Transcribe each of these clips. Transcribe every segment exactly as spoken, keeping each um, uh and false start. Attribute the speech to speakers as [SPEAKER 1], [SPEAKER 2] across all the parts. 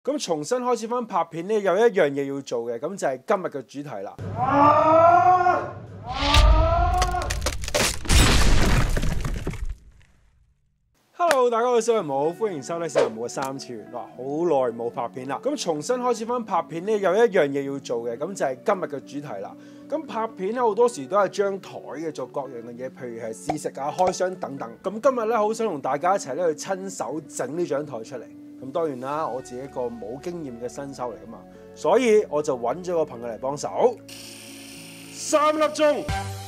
[SPEAKER 1] 咁重新開始翻拍片咧，有一樣嘢要做嘅，咁就係今日嘅主題啦。Hello， 大家好，我係小人武，歡迎收睇小人武嘅三次元。哇，好耐冇拍片啦，咁重新開始翻拍片咧，有一樣嘢要做嘅，咁就係今日嘅主題啦。咁拍片咧好多時都係張台嘅做各樣嘅嘢，譬如係試食啊、開箱等等。咁今日咧好想同大家一齊咧去親手整呢張台出嚟。咁當然啦，我自己一個冇經驗嘅新手嚟噶嘛，所以我就揾咗個朋友嚟幫手。三粒鐘。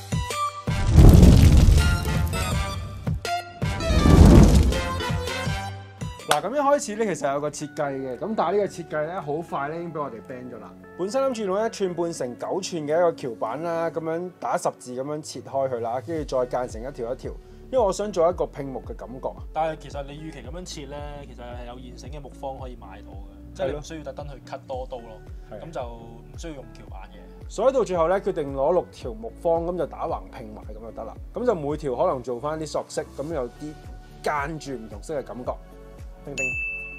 [SPEAKER 1] 嗱，咁一開始咧其實有個設計嘅，咁但係呢個設計咧好快咧已經俾我哋 ban 咗啦。本身諗住用一寸半乘九寸嘅一個橋板啦，咁樣打十字咁樣切開佢啦，跟住再間成一條一條。因為我想做一個拼木嘅感覺啊，
[SPEAKER 2] 但係其實你預期咁樣切咧，其實係有現成嘅木方可以買到嘅，即係你唔需要特登去 cut 多刀咯，咁就唔需要用橋板嘅。
[SPEAKER 1] 所以到最後咧，決定攞六條木方咁就打橫拼埋咁就得啦。咁就每條可能做翻啲索色，咁有啲間住唔同色嘅感覺。叮叮，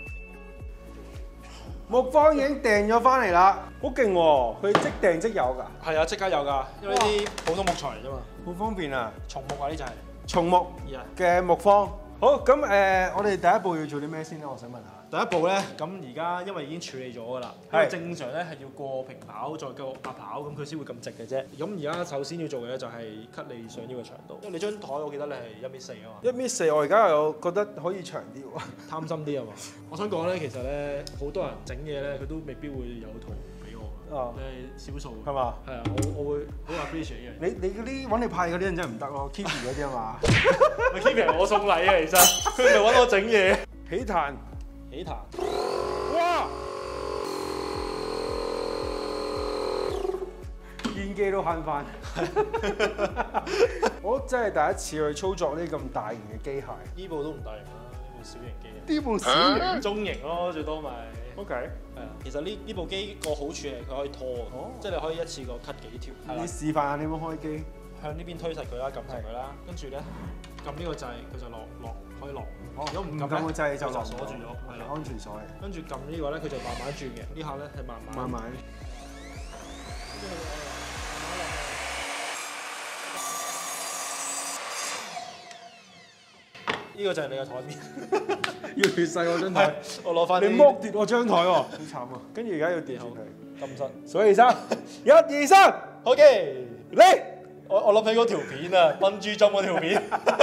[SPEAKER 1] 木方已經訂咗翻嚟啦，好勁喎！佢即訂即有㗎。
[SPEAKER 2] 係啊，即刻有㗎，因為啲普通木材嚟啫嘛，
[SPEAKER 1] 好方便啊！
[SPEAKER 2] 松木啊，呢就係
[SPEAKER 1] 松木嘅木方。好，咁誒、呃，我哋第一步要做啲咩先咧？我想問下。
[SPEAKER 2] 第一步咧，咁而家因為已經處理咗㗎啦，因為正常咧係要過平刨再過壓刨，咁佢先會咁直嘅啫。咁而家首先要做嘅咧就係 cut 你想要嘅長度，因為你張台我記得你係一米四啊嘛。
[SPEAKER 1] 一米四，我而家又覺得可以長啲喎。
[SPEAKER 2] 貪心啲啊嘛！我想講咧，其實咧好多人整嘢咧，佢都未必會有圖俾我。哦，你係少數
[SPEAKER 1] 係嘛？
[SPEAKER 2] 係啊，我我會好 appreciate 嘅。
[SPEAKER 1] 你你嗰啲揾你派嗰啲人真係唔得咯 ，Kiki 嗰啲啊嘛。
[SPEAKER 2] 咪 Kiki 係我送禮嘅，其實佢唔係揾我整嘢。
[SPEAKER 1] 起壇，
[SPEAKER 2] 起壇，
[SPEAKER 1] 哇！電機都慳翻。我真係第一次去操作呢咁大型嘅機械。
[SPEAKER 2] 呢部都唔大型啦，呢部小型機。
[SPEAKER 1] 呢部小型
[SPEAKER 2] 中型咯，最多咪。
[SPEAKER 1] OK。
[SPEAKER 2] 係啊，其實呢呢部機個好處係佢可以拖，哦、即係你可以一次過 cut 幾條。
[SPEAKER 1] 你示範下點樣開機？
[SPEAKER 2] 向呢邊推實佢啦，撳實佢啦，跟住咧撳呢個掣，佢就落落可以落。
[SPEAKER 1] 哦、
[SPEAKER 2] 如果唔
[SPEAKER 1] 撳個掣就落
[SPEAKER 2] 鎖住咗，係啦，
[SPEAKER 1] 安全鎖嚟。
[SPEAKER 2] 跟住撳呢個咧，佢就慢慢轉嘅。呢下咧係慢慢。
[SPEAKER 1] 慢慢。
[SPEAKER 2] 呢個就係你嘅台面，
[SPEAKER 1] 要越細我張台，
[SPEAKER 2] 我攞翻。
[SPEAKER 1] 你剝奪我張台喎，好慘啊！跟住而家要跌住佢，
[SPEAKER 2] 咁實。
[SPEAKER 1] 所以三，一二三
[SPEAKER 2] ，OK，
[SPEAKER 1] 嚟！
[SPEAKER 2] 我我諗起嗰條片啊，笨豬跳嗰條片。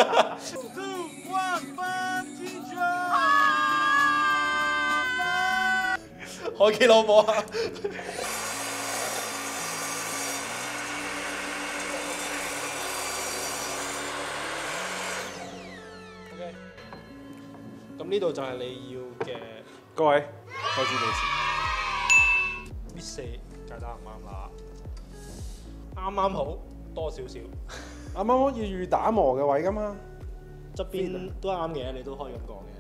[SPEAKER 2] 開機老母啊！咁呢度就係你要嘅，
[SPEAKER 1] 各位開始計時。
[SPEAKER 2] 呢四計得啱唔啱啦？啱啱好，多少少。
[SPEAKER 1] 啱啱可以預打磨嘅位㗎嘛？
[SPEAKER 2] 側邊都啱嘅，你都可以咁講嘅。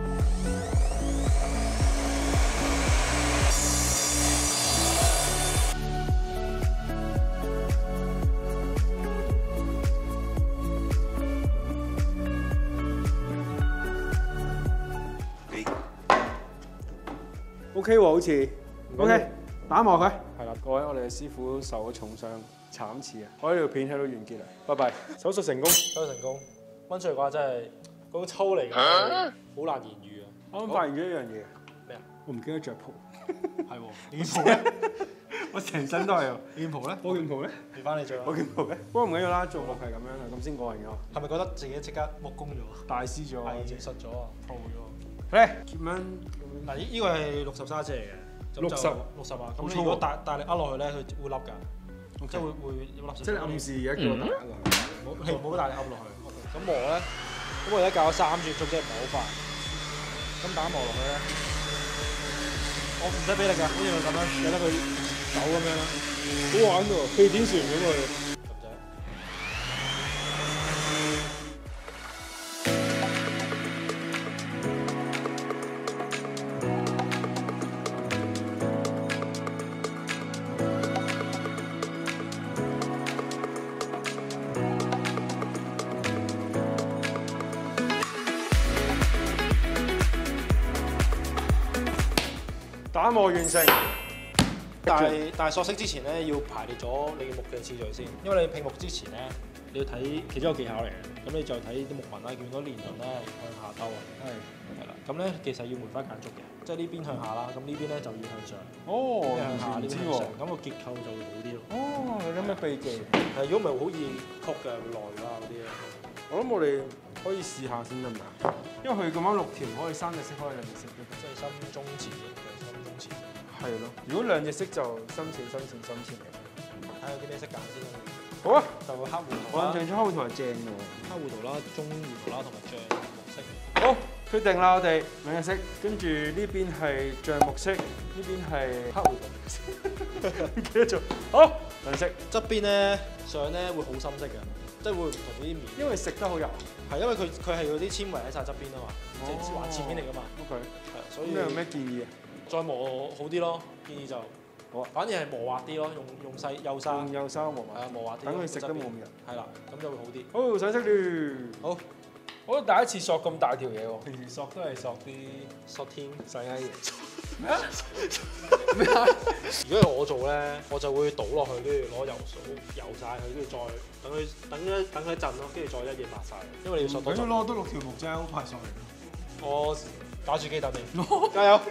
[SPEAKER 1] O K 喎，好似 O K， 打磨佢。
[SPEAKER 2] 係啦，
[SPEAKER 1] 各位，我哋嘅師傅受咗重傷，慘刺啊！我呢條片喺度完結啦，拜拜。手術成功，
[SPEAKER 2] 手術成功。溫出嚟嘅話真係嗰種抽離感，好難言語啊！
[SPEAKER 1] 我啱發現咗一樣嘢，
[SPEAKER 2] 咩啊？
[SPEAKER 1] 我唔記得着袍。
[SPEAKER 2] 係喎，你件袍咧？
[SPEAKER 1] 我成身都係喎。
[SPEAKER 2] 你件袍咧？
[SPEAKER 1] 我件袍咧？
[SPEAKER 2] 俾翻你着啦。
[SPEAKER 1] 我件袍咧？不過唔緊要啦，做落係咁樣啦，咁先過癮㗎。
[SPEAKER 2] 係咪覺得自己即刻木工咗？
[SPEAKER 1] 大師咗，
[SPEAKER 2] 藝術咗啊，鋪咗。
[SPEAKER 1] 嚟，點樣？
[SPEAKER 2] 嗱，呢呢個係六十砂紙嚟嘅，
[SPEAKER 1] 六十
[SPEAKER 2] 六十啊！咁你如果大大力呃落去咧，佢會凹㗎，即係會會有粒。
[SPEAKER 1] 即係暗示而家叫我大力落去，
[SPEAKER 2] 唔好唔好大力凹落去。咁磨咧，咁我而家教咗三轉，總之唔係好快。咁打磨落去咧，我唔使俾力㗎，好似佢咁樣，由得佢走咁樣啦。
[SPEAKER 1] 好玩喎，氣墊船咁佢。 打磨完成。
[SPEAKER 2] 但係但係索色之前咧，要排列咗你嘅木嘅次序先，因為你拼木之前咧，你要睇其中一個技巧嚟嘅。咁你就睇啲木紋啦，見到年輪咧向下兜啊，
[SPEAKER 1] 係
[SPEAKER 2] 係啦。咁咧其實要梅花間竹嘅，即係呢邊向下啦，咁呢邊咧就要向上。
[SPEAKER 1] 哦，
[SPEAKER 2] 呢邊向下，呢邊向上，
[SPEAKER 1] 喎。
[SPEAKER 2] 咁個結構就會好啲咯。
[SPEAKER 1] 哦，有咩秘技？
[SPEAKER 2] 係，如果唔係好易曲嘅，會耐啦嗰啲咧。
[SPEAKER 1] 我諗我哋可以試下先得唔得？因為佢咁樣六條，可以三隻色，可以兩隻色嘅。
[SPEAKER 2] 即係深中淺型嘅，深中淺型。
[SPEAKER 1] 係咯，如果兩隻色就深淺、深淺、深淺嘅。
[SPEAKER 2] 睇下有啲咩色揀先啦。
[SPEAKER 1] 好啊，
[SPEAKER 2] 就黑胡
[SPEAKER 1] 我
[SPEAKER 2] 桃啦，
[SPEAKER 1] 印象中黑胡桃係正嘅喎。
[SPEAKER 2] 黑胡桃啦、中胡桃啦，同埋醬木色。
[SPEAKER 1] 好，決定啦，我哋兩隻色，跟住呢邊係橡木色，呢邊係黑胡桃。唔記得咗。好，兩色，
[SPEAKER 2] 側邊咧上咧會好深色嘅，即係會唔同啲面。
[SPEAKER 1] 因為食得好油。
[SPEAKER 2] 係因為佢佢係嗰啲纖維喺晒側邊啊嘛，即係橫切面嚟噶嘛。
[SPEAKER 1] OK，
[SPEAKER 2] 係，所以
[SPEAKER 1] 咁你有咩建議啊？
[SPEAKER 2] 再磨好啲咯，建議就
[SPEAKER 1] 好啊，
[SPEAKER 2] 反而係磨滑啲咯，用用細幼沙，
[SPEAKER 1] 用幼沙磨埋，
[SPEAKER 2] 係啊磨滑啲，
[SPEAKER 1] 等佢食得冇咁油。
[SPEAKER 2] 係啦，咁就會好啲。
[SPEAKER 1] 好，上色了。
[SPEAKER 2] 好，
[SPEAKER 1] 我第一次索咁大條嘢喎，平時索都係索啲
[SPEAKER 2] 索天
[SPEAKER 1] 細閪嘢。
[SPEAKER 2] 咩啊？咩啊？如果係我做咧，我就會倒落去，跟住攞油水油晒佢，跟住再等佢等一等佢一陣咯，跟住再一嘢抹晒。因為你要索多陣。
[SPEAKER 1] 攞多六條木啫，好快索嚟。
[SPEAKER 2] 我打住機等你，加油！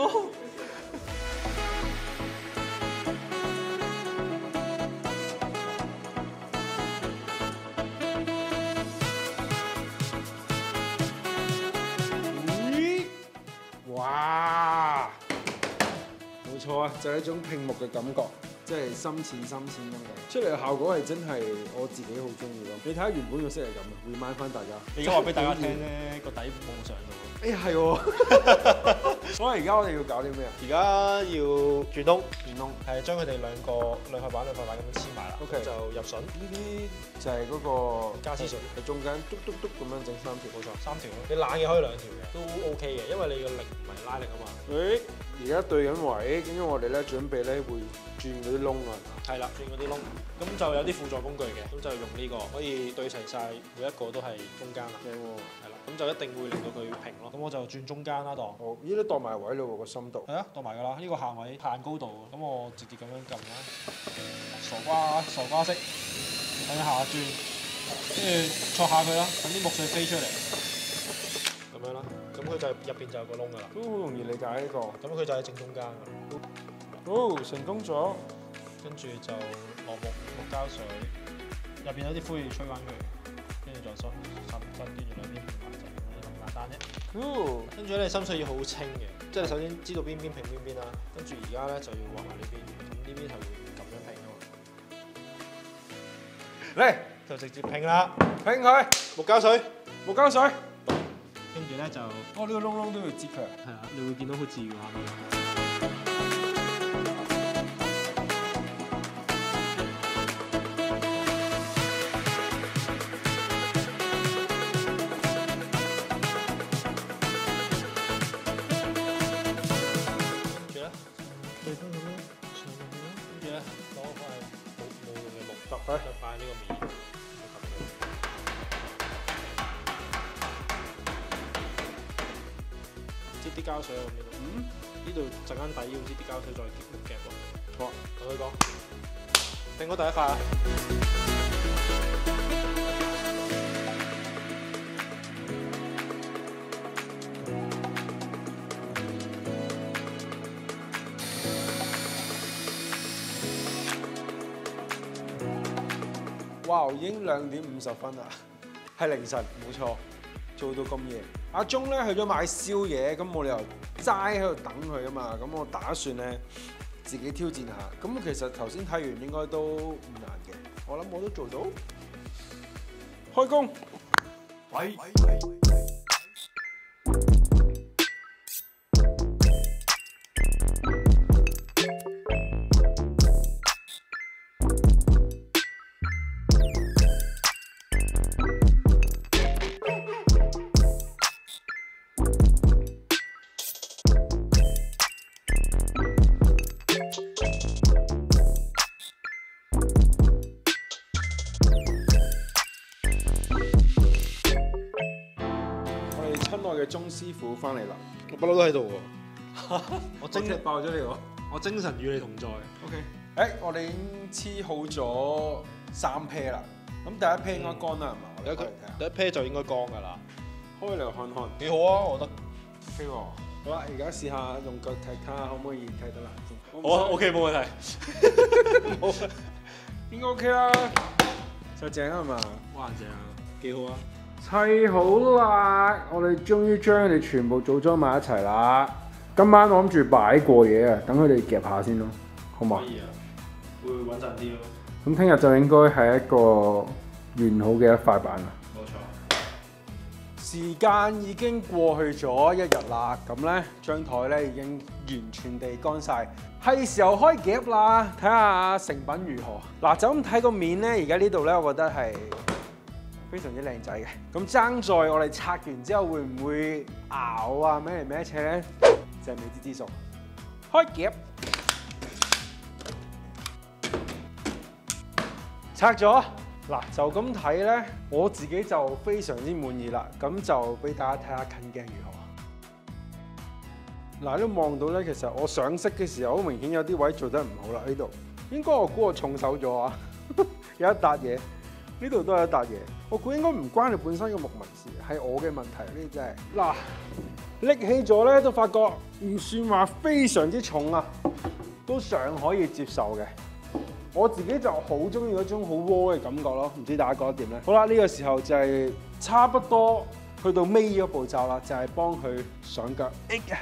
[SPEAKER 1] 哇！冇錯啊，就係一種拼木嘅感覺，即係深淺深淺咁樣。出嚟嘅效果係真係我自己好中意咯。你睇下原本個色係咁啊，remind 翻大家。
[SPEAKER 2] 你而家話俾大家聽咧，個底冇上到。
[SPEAKER 1] 誒係喎，所以而家我哋要搞啲咩啊？
[SPEAKER 2] 而家要轉窿，
[SPEAKER 1] 轉窿
[SPEAKER 2] 係將佢哋兩個兩塊板兩塊板咁樣黐埋啦。
[SPEAKER 1] OK
[SPEAKER 2] 就入榫，
[SPEAKER 1] 呢啲就係嗰個
[SPEAKER 2] 加絲水
[SPEAKER 1] 喺中間篤篤篤咁樣整三條，
[SPEAKER 2] 冇錯，三條咯。你冷嘅可以兩條嘅，都 OK 嘅，因為你個力唔係拉力啊嘛。
[SPEAKER 1] 誒，而家對緊位，跟住我哋咧準備咧會轉嗰啲窿啊。
[SPEAKER 2] 係啦，轉嗰啲窿，咁就有啲輔助工具嘅，咁就用呢個可以對齊晒，每一個都係中間啦。
[SPEAKER 1] 正喎。
[SPEAKER 2] 係啦，咁就一定會令到佢平咯。咁我就轉中間啦，當。
[SPEAKER 1] 好，呢啲度埋位咯喎，個深度。
[SPEAKER 2] 係啊，當埋㗎啦，呢個限位限高度，咁我直接咁樣撳啦。傻瓜傻瓜式，向下轉，跟住戳下佢啦，等啲木碎飛出嚟，咁樣啦。咁佢就入邊就有個窿㗎啦。
[SPEAKER 1] 都好容易理解呢個。
[SPEAKER 2] 咁佢就喺正中間㗎。
[SPEAKER 1] 好，成功咗。
[SPEAKER 2] 跟住就落木木膠水，入邊有啲灰吹翻佢，跟住再梳插針，跟住兩邊平埋就咁簡單啫。
[SPEAKER 1] Cool。跟
[SPEAKER 2] 跟住咧，你心水要好清嘅，即係你首先知道邊邊平邊邊啦，跟住而家咧就要畫埋呢邊，咁呢邊係會咁樣平啊嘛。
[SPEAKER 1] 嚟，
[SPEAKER 2] 就直接拼啦，
[SPEAKER 1] 拼佢，
[SPEAKER 2] 木膠水，
[SPEAKER 1] 木膠水。
[SPEAKER 2] 跟住咧就
[SPEAKER 1] 哦，呢個窿窿都要擠佢。
[SPEAKER 2] 係啊，你會見到好自然下面。
[SPEAKER 1] 佢
[SPEAKER 2] 就擺喺呢個面，擠啲膠水喺呢度。
[SPEAKER 1] 嗯，
[SPEAKER 2] 呢度陣間底要擠啲膠水再夾夾喎。
[SPEAKER 1] 好，
[SPEAKER 2] 同佢講，拼好第一塊啊！
[SPEAKER 1] 哇！已經兩點五十分啦，係凌晨，冇錯，做到咁夜。阿鐘咧去咗買宵夜，咁冇理由齋喺度等佢啊嘛。咁我打算咧自己挑戰下。咁其實頭先睇完應該都唔難嘅，我諗我都做到。開工！喂！親愛嘅鐘師傅翻嚟啦，
[SPEAKER 2] 我不嬲都喺度喎。 我精
[SPEAKER 1] 踢爆咗呢個。
[SPEAKER 2] 我精神與你同在。
[SPEAKER 1] OK， 誒，我哋已經黐好咗三 pair 啦。咁第一 pair 應該乾啦，係嘛？我哋開嚟睇下。
[SPEAKER 2] 第一 pair 就應該乾㗎啦。
[SPEAKER 1] 開嚟看看。
[SPEAKER 2] 幾好啊，我覺得。
[SPEAKER 1] OK 喎。好啦，而家試下用腳踢睇下可唔可以踢得爛先。
[SPEAKER 2] 好啊 ，OK 冇問題。
[SPEAKER 1] 冇，應該 OK 啦。就正啊嘛。
[SPEAKER 2] 哇正啊，幾好啊。
[SPEAKER 1] 砌好啦，我哋終於將佢哋全部組裝埋一齊啦。今晚我諗住擺過夜啊，等佢哋夾下先咯，好嘛？
[SPEAKER 2] 可以啊，會穩陣啲咯。
[SPEAKER 1] 咁聽日就應該係一個完好嘅一塊板啦。
[SPEAKER 2] 冇錯。
[SPEAKER 1] 時間已經過去咗一日啦，咁咧張台咧已經完全地乾晒，係時候開夾啦，睇下成品如何。嗱，就咁睇個面咧，而家呢度咧，我覺得係非常之靚仔嘅。咁爭在我哋拆完之後會唔會咬啊？咩嚟咩斜咧？就係未知之數。開夾，拆咗。嗱，就咁睇咧，我自己就非常之滿意啦。咁就俾大家睇下近鏡如何。嗱，都望到咧，其實我上色嘅時候，好明顯有啲位做得唔好啦。呢度應該我估我重手咗啊，有一笪嘢，呢度都有一笪嘢。我估應該唔關你本身嘅木紋事，係我嘅問題。呢真係嗱，拎起咗咧，都發覺唔算話非常之重啊，都尚可以接受嘅。我自己就好中意嗰種好窩嘅感覺咯，唔知大家覺得點咧？好啦，呢個時候就係差不多去到尾嗰步驟啦，就係幫佢上腳。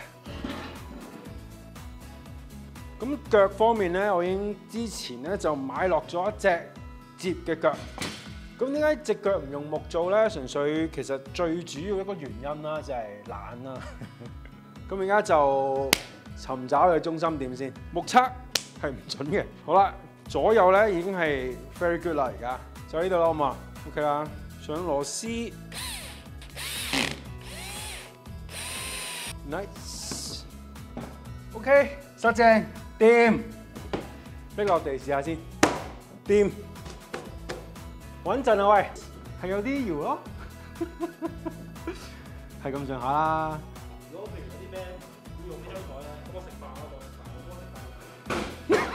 [SPEAKER 1] 咁腳方面咧，我已經之前咧就買落咗一隻摺嘅腳。咁點解隻腳唔用木做咧？純粹其實最主要一個原因啦，就係懶啦。咁而家就尋找佢嘅中心點先，目測係唔準嘅。好啦。左右咧已經係 very good 啦，而家就呢度啦，好嘛 ？OK 啦，上螺絲 ，nice，OK， 實正，掂，逼落地試下先，掂，穩陣啊喂，係有啲搖咯，係咁上下啦。
[SPEAKER 2] 如果譬如有啲咩要用呢張台咧，咁我食飯嗰個，我食飯。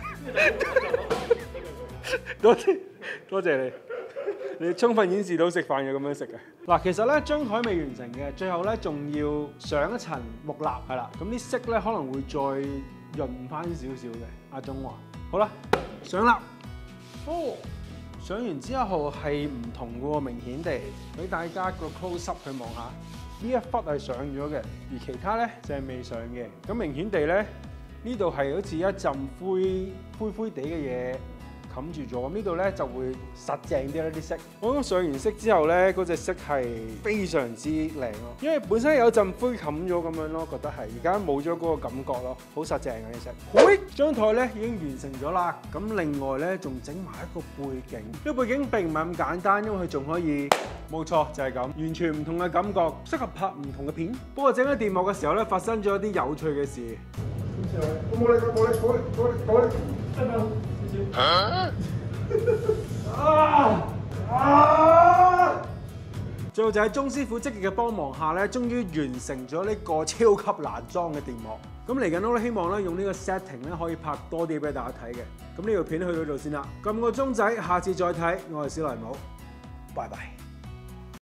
[SPEAKER 1] 多謝多謝你，你充分顯示到食飯要咁樣食嘅。嗱，其實咧張台未完成嘅，最後咧仲要上一層木蠟，係啦。咁啲色咧可能會再潤翻少少嘅。阿鐘話：好啦，上蠟。哦，上完之後係唔同嘅喎，明顯地俾大家個 close up 去望下。呢一忽係上咗嘅，而其他咧就係未上嘅。咁明顯地咧。呢度係好似一陣灰灰灰地嘅嘢冚住咗，咁呢度咧就會實淨啲啦啲色。我覺得上完色之後咧，嗰隻色係非常之靚咯，因為本身有陣灰冚咗咁樣咯，覺得係而家冇咗嗰個感覺咯，好實淨嘅啲色。喂，張台咧已經完成咗啦，咁另外咧仲整埋一個背景，呢個背景並唔係咁簡單，因為佢仲可以，冇錯就係咁，完全唔同嘅感覺，適合拍唔同嘅片。不過整緊電幕嘅時候咧，發生咗一啲有趣嘅事。我冇力，冇力，冇力，冇力，冇力，真係少少。啊啊！最後就喺鐘師傅積極嘅幫忙下咧，終於完成咗呢個超級難裝嘅電幕。咁嚟緊我都希望咧用呢個 setting 咧可以拍多啲俾大家睇嘅。咁呢條片去到呢度先啦，撳個鐘仔，下次再睇。我係小黎姆，拜拜。